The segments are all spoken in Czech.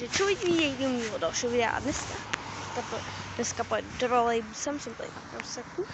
Takže člověk ví do mýho dalšího videa a dneska pojedu trolejbusem, jsem tady na Proseku.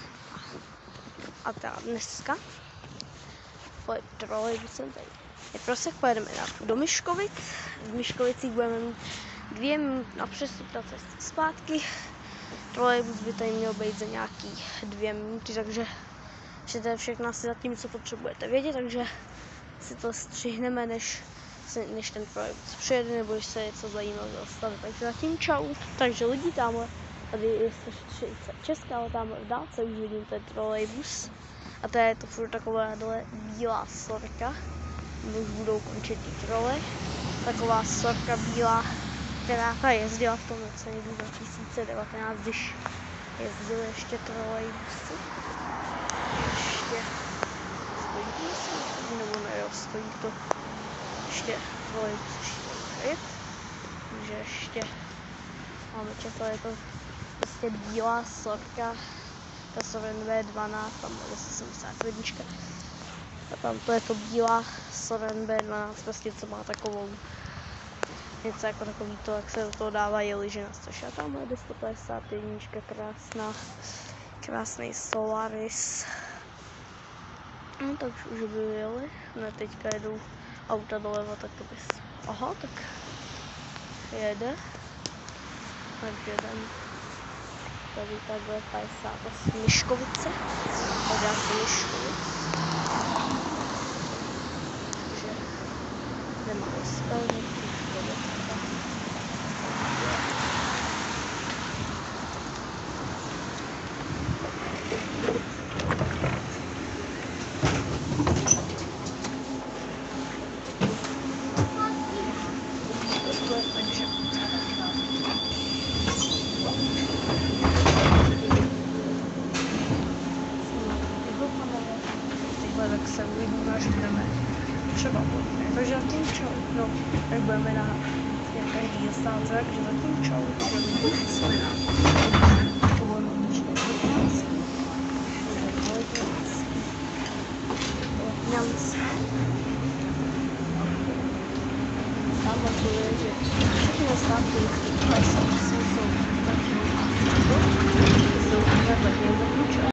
A teda dneska pojedu trolejbusem, tady je Prosek, pojedeme do Myškovic. V Myškovicích budeme mít 2 minuty na přestup na cestu zpátky. Trolejbus by tady měl být za nějaký 2 minuty, takže to je všechno asi zatím, co potřebujete vědět, takže si to střihneme, než ten trolejbus přijede, nebo když se něco zajímavého stane. Takže zatím čau. Takže lidi, tamhle, tady je 146, ale tamhle v dálce už vidím ten trolejbus. A to je to furt taková dole bílá sorka, už budou končit ty troly. Taková sorka bílá, která ta jezdila v tom roce někdy 2019, když jezdily ještě trolejbusy. Ještě stojí to, nebo ne, jo, stojí to ještě trolejbus ještě. Takže ještě máme čekal, je to prostě bílá sorka, ta Soren B12, tam je 1071. A tam to je to bílá Soren B12, prostě co má takovou něco jako takový to, jak se do toho dává liže na stoše. A tam je 151, krásná, krásný Solaris. No takže už by jeli, ne teďka jedou auta doleva, tak to bys. Aha, tak jede. Takže jdem tady takhle 58 Myškovice. Tady do Myškovic. Takže nemáme spelník. Tak se uvidíme, až budeme třeba podle. Takže zatím čau. No, tak budeme na každý stánce, takže zatím čau. Jsme na povolničné Letňanské. Tam je, že všechny stánky jsou taky jsou takhle zaklíčové.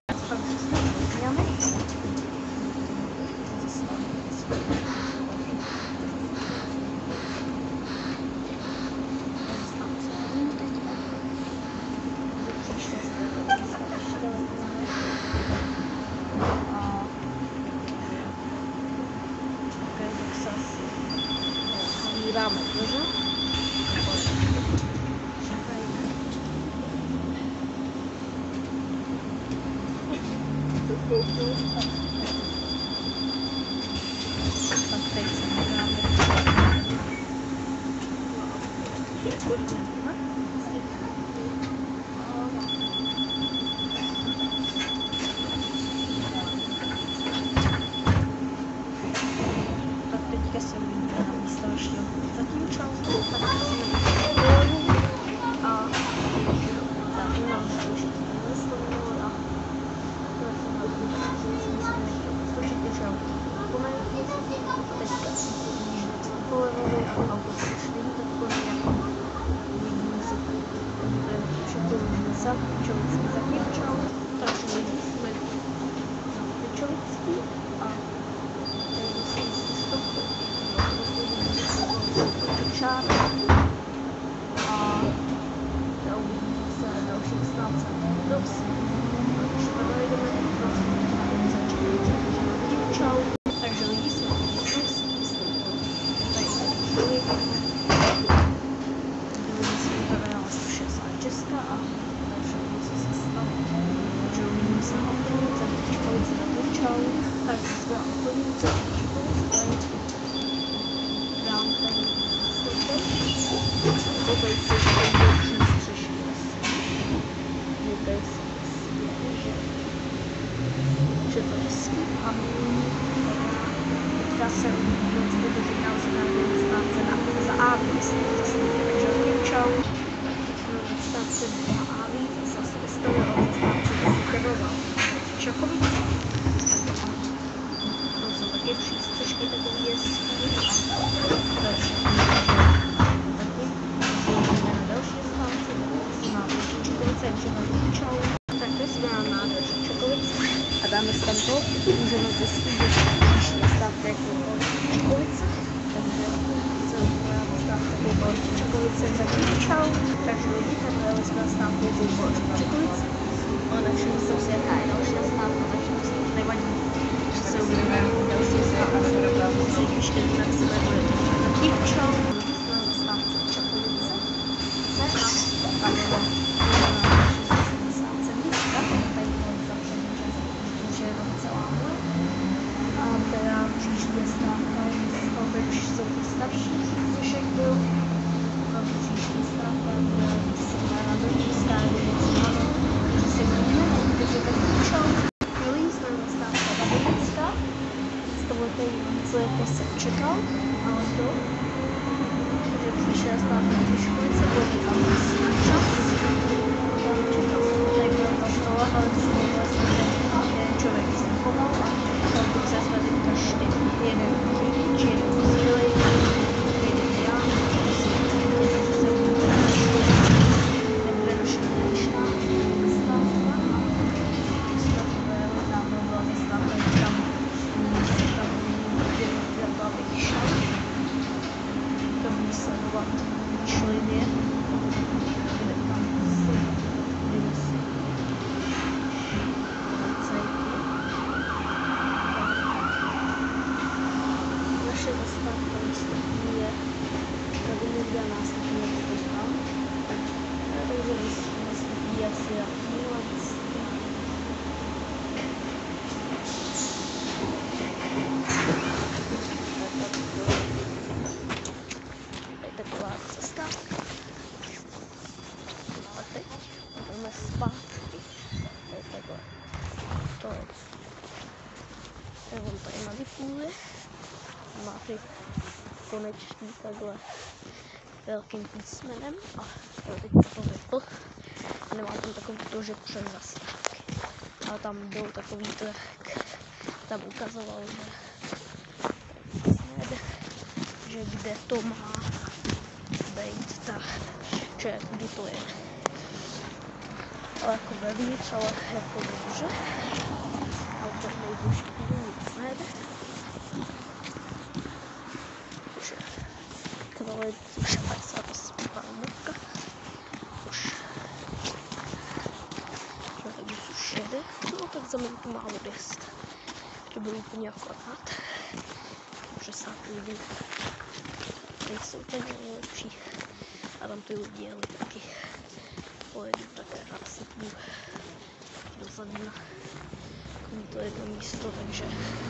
Dáme dveře. Tak teď se dáme. Tak teďka se uvidíme na místa dalšího. Zatím čau. A zatím nám se už nevyslovilo a určitě čau. Pomeňte teďka polevovi auto se už není tak plný jako uvidíme se tady. To je všechno za Pičovický. Zatím čau. Takže lidi jsme na Pičovický a tady se stopku. Čár a uvidíme se na dalších stáncích. Dobře. Když tady jdeme do čau. Takže lidi se tady na 166 a takže něco se stane. Takže uvidíme se na Optonice, Pičkovice na to čau. Takže jsme na Optonice, Pičkovice, dám tady toto je největší střešní že to je skvělé a teďka se uvidíme, protože nám se na stánce za AV, takže zatím čau. Teď jsme na stánce za AV, zase se vystavilo za stánce za Krnova. Čakovice. To jsou taky přístřešky takový hezký. Takže zatím od Čekovice za Čau. Takže lidi, takhle jsme na stávku jezdili po Čekovice. Ale nevšiml jsem si, jaká je další stávka, takže to se už nevadí. Že se uvidíme na další stávce. Si ještě jinak se jmenuje taky Čau. Lidi jsme na stávce Čekovice. Tam je že je tam celá moje. A teda příští je stávka, když jsou ty starší, Zešek byl. A příští stávka bude se na druhý stávě, že se vidíme, takže tak Čau. Milí jsme na stávka Babovická. Představujete, co je to se čekal, ale to, že příští stávka na Školice, bude tam čas. Tam čekal, tady byla ta škola, ale to se vlastně člověk zachoval a tam se jsme teďka šli jeden řidič, jeden zbylej, jeden já, takže se nebude naše konečná stávka. Tam byla zastávka, tam se tam dělala, abych šel. To budu sledovat člivě, kde tam si naše zastávka je tady někde a následně nepotkám. Takže nastupí asi Milanský. Tady taková zastávka. A teď jdeme zpátky. Tady takhle. To je. On tady manipuluje. Má ty konečný takhle velkým písmenem a teď to vypl a nemá tam takový to, že přes zastávky. Ale tam byl takový to, jak tam ukazoval, že kde to má být, tak že kdy to je. Ale jako vevnitř, ale jako dobře. Ale to nejbližší nic nejde. Kvůli už 58 palmovka. Už jede. No tak za minutu má odjezd. To bylo úplně akorát. Že sám lidí nejsou ten nejlepší. A tam ty lidi jeli taky. Pojedu tak asi půl dozadu na to jedno místo, takže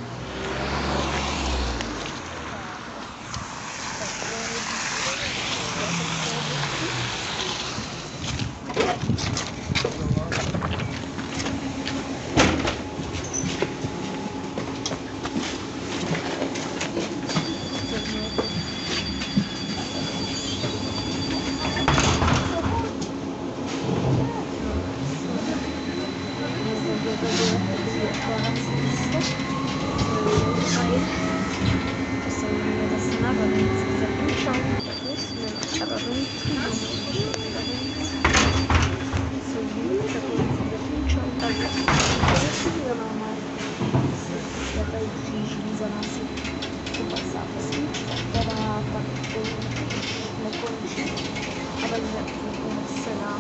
za nás je to 58, která tak nekončí. A takže můžeme se na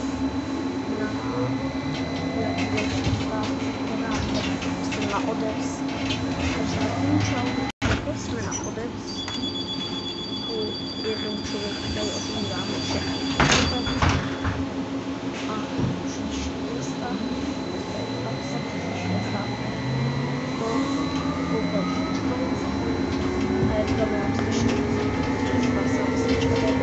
odevz. Takže jsme na odevz. Jednou člověku tady otvíráme všechny. A příští města, tak se příští stávka. To koupil Čekovice a je to mám slyšet, že jsem slyšet, ale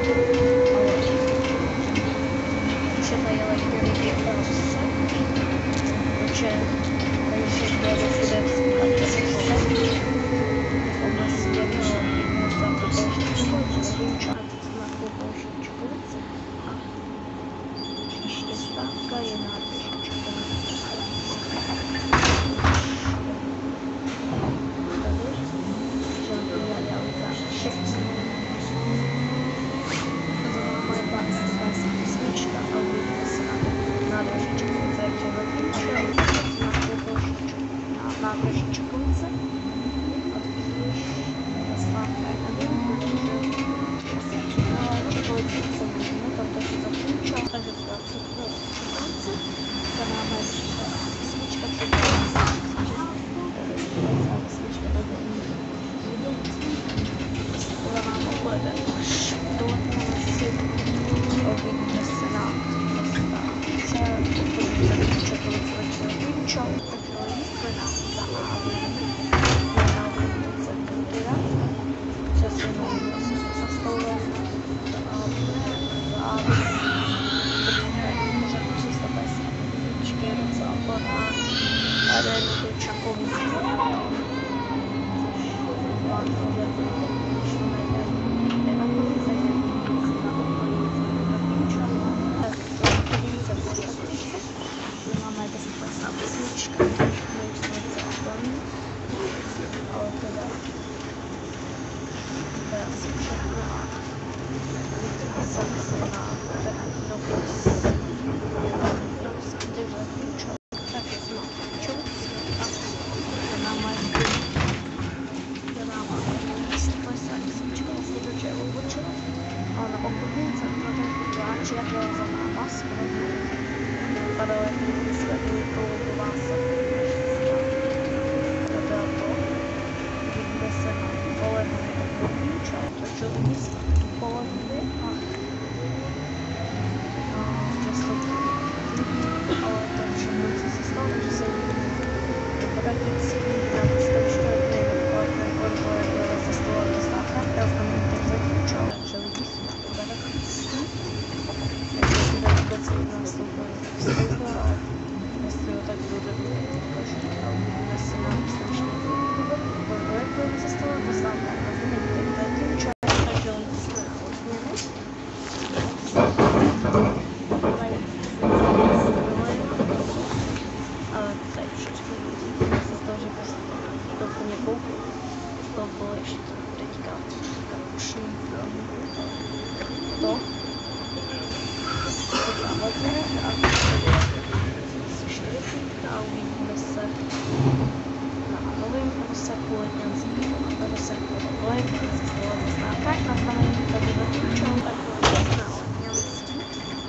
už je tady elektroniky Orse, protože tady všechno je ve Sudevsku a Čekovice. jsem si na dopis takže jsem na a na moje ale na období jsem na ten pláč, jak byla za náma skoro. Vypadalo, jak vysvětlili kolobová se. To bylo to, že bude se na polenově období, takže lidi se na polenově a často ale to všechno, co se stalo, že se prakticky na výstaviště nejlepší odbor se stalo dostávka, já znamená tak zatím čau, takže lidi se na prakticky, takže si tady vůbec nastoupili vstoupil, ale jestli ho tak bude každý a uvidíme se na výstaviště odbor se stalo dostávka, já znamená tak zatím čau, takže lidi jsme na odměnu. Ale tady všechno se z toho, že prostě to úplně koupil. To bylo ještě teďka uší to závazné a se 4 a uvidíme se na novém rozseku letňanským a rozseku novém, kde se stala zastávka. Na znamení tady začíčou, tak bylo na letňanský.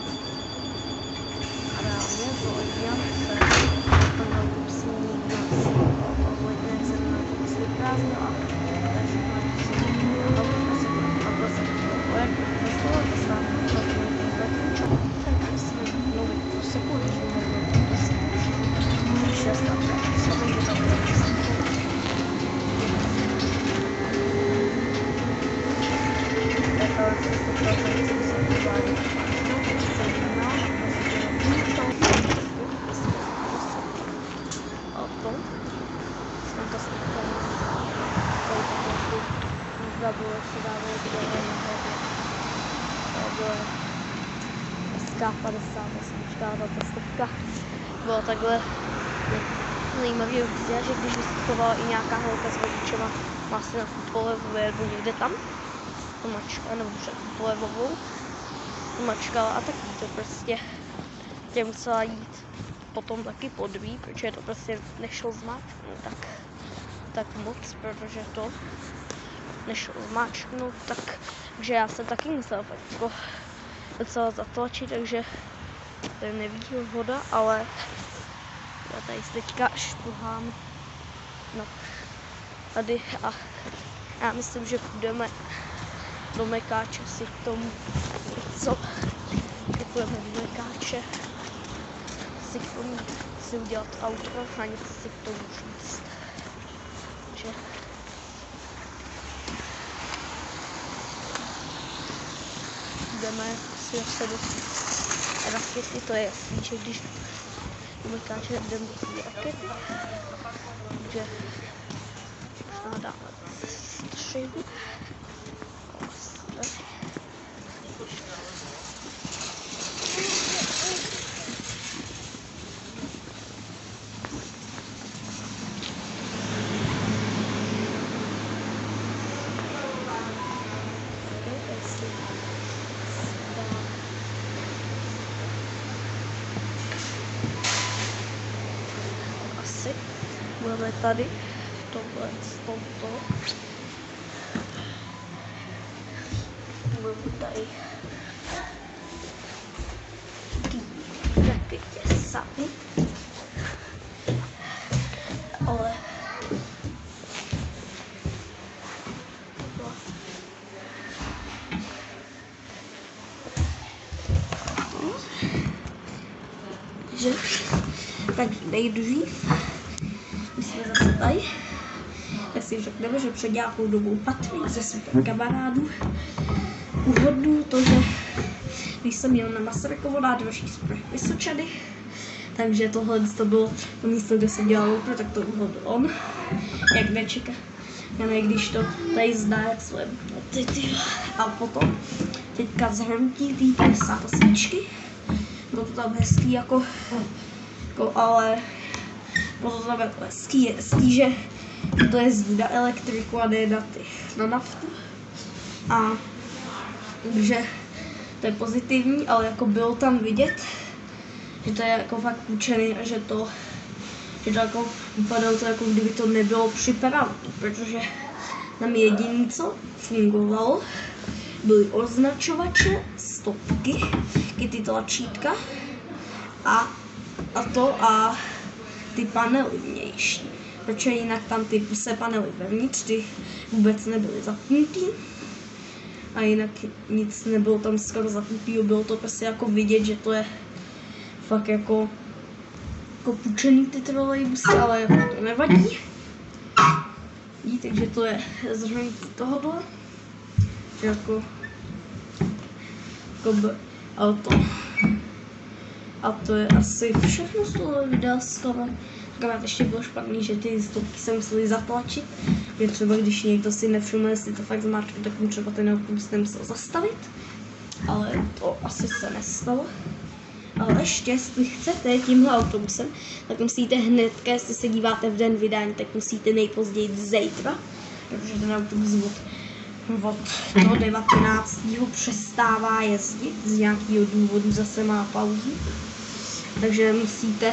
A reálně to letňance plnou kupsní hodně jsem na kupsní prázdnila, takže na kupsní a prostě to jak zastala zastávka, tak začíčou, tak jsme nový rozseku, když můžeme prostě 6 a 5, se to tam bylo takhle zajímavý, že když vystupovala i nějaká holka s rodičema vlastně na fotbalové nebo někde tam, to mačka, nebo před fotbalovou, to mačkala a taky to prostě tě musela jít potom taky podví, protože to prostě nešlo zmáčknout tak moc, protože to nešlo zmáčknout, takže já jsem taky musela jako docela zatlačit, takže to je nevýhoda, ale já tady teďka štuhám no, tady a já myslím, že půjdeme do Mekáče si k tomu něco, že půjdeme do Mekáče si k tomu si udělat outro a něco si k tomu říct. Takže jdeme si zase do rakety, to je jasný, že když do Mekáče jdeme do té rakety, takže možná dáme střihu. Budeme tady tohle s touto. Budeme tady raketě sami. Ale že tak nejdřív my jsme zase tady, tak si řekneme, že před nějakou dobou Patrik ze svých kamarádů uhodnul to, že když jsem jel na Masarykovo nádraží z Vysočany, takže tohle to bylo to místo, kde jsem dělal loupro, tak to uhodl on, jak nečeká. Když to tady zná, jak své pocity. A potom teďka zhrnutí té svíčky, bylo to tam hezký jako ale bylo to tam jako hezký, že to jezdí na elektriku a ne na naftu. A že to je pozitivní, ale jako bylo tam vidět, že to je jako fakt půjčený a že to jako vypadalo to, jako kdyby to nebylo připraveno, protože tam jediné, co fungovalo, byly označovače, stopky, ty tlačítka a ty panely vnější. Protože jinak tam ty panely vevnitř, ty vůbec nebyly zapnutý. A jinak nic nebylo tam skoro zapnutý, bylo to prostě jako vidět, že to je fakt jako půjčený ty trolejbusy, ale jako to nevadí. Takže to je zhrnutí tohohle. Jako auto. A to je asi všechno z toho videa skoro. Akorát ještě bylo špatný, že ty stopky se museli zatlačit. Že třeba když někdo si nevšiml, jestli to fakt zmáčkne, tak mu třeba ten autobus nemusel zastavit. Ale to asi se nestalo. Ale ještě, jestli chcete tímhle autobusem, tak musíte hnedka, jestli se díváte v den vydání, tak musíte nejpozději zítra, protože ten autobus od toho 19. přestává jezdit, z nějakého důvodu zase má pauzu. Takže musíte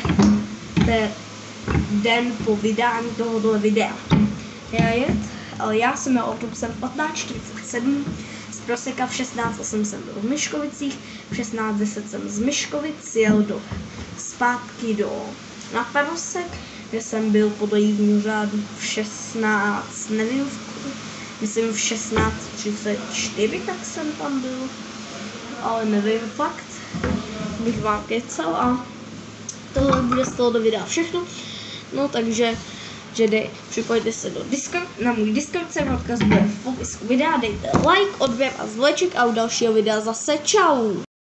den po vydání tohohle videa jet, ale já jsem měl autobusem 15:47, z Proseka v 16:08 jsem byl v Myškovicích, v 16:10 jsem z Myškovic jel zpátky na Prosek, kde jsem byl podle jízdního řádu v 16, nevím, myslím v 16:34, tak jsem tam byl, ale nevím fakt, bych vám kecal a tohle bude z tohoto videa všechno. No takže připojte se na můj Discord, odkaz bude v popisku videa, dejte like, odběr a zvleček a u dalšího videa zase čau.